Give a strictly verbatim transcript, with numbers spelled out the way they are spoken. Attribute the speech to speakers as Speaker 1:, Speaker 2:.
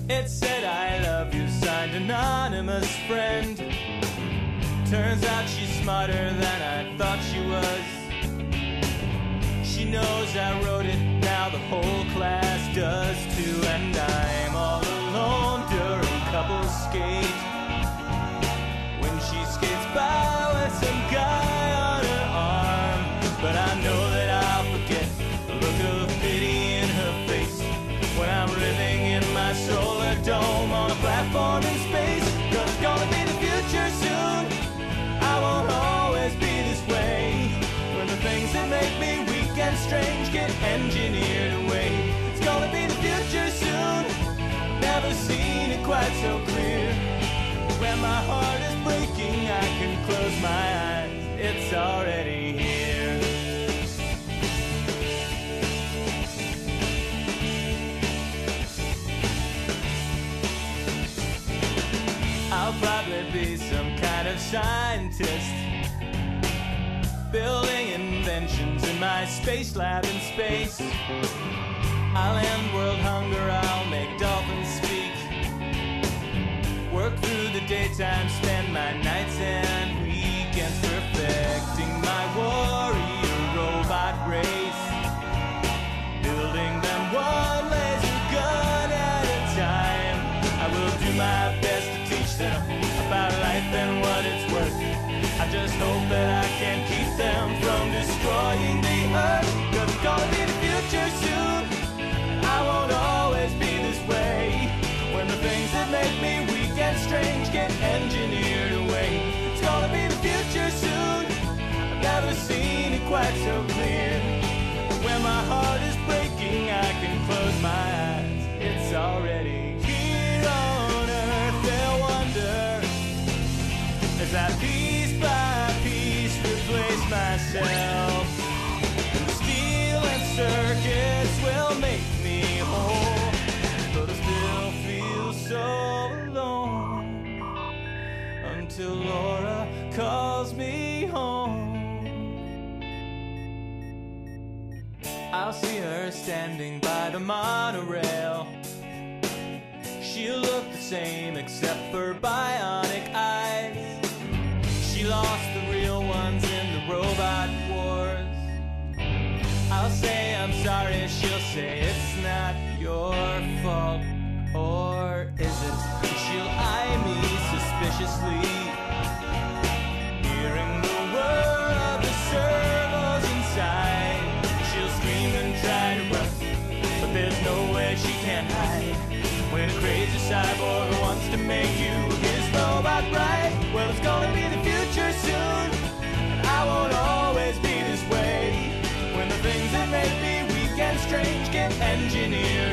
Speaker 1: It said I love you, signed anonymous friend. Turns out she's smarter than I thought she was. She knows I wrote it, now the whole class does too. And I'm all alone during couples skate, when she skates by with some guy on her arm. But I know that I'll forget the look of pity in her face when I'm living in my solar dome on a platform in space. Cause it's gonna be the future soon. I won't always be this way, when the things that make me weak and strange get engineered away. It's gonna be the future soon. Never seen it quite so clear. When my heart is breaking, I can close my eyes. It's already here. I'll probably be some kind of scientist, building inventions in my space lab in space. I'll end world hunger, I'll make dolphins speak, work through the daytime, spend my nights and weekends perfecting my warrior robot race, building them one laser gun at a time. I will do my best to teach them about life and what it's worth. I just hope that I can keep them from destroying the earth. Cause it's gonna be the future soon. I won't always be this way, when the things that make me weak and strange get engineered away. It's gonna be the future soon. I've never seen it quite so clear. When my heart is breaking, I can close my eyes. It's already here on earth. They'll wonder as I piece by piece replace myself. And steel and circuits will make me whole, but I still feel so alone until Laura calls me home. I'll see her standing by the monorail. She'll look the same except for bionic eyes. She lost the real ones in the robot wars. I'll say I'm sorry, she'll say it's not your fault. Or is it? She'll eye me suspiciously, hearing the whir of the servos inside. She'll scream and try to run, but there's no way she can hide when a crazy cyborg wants to make you his robot bride. Well, it's gonna be the future soon, and I won't always be this way, when the things that make me weak and strange get engineered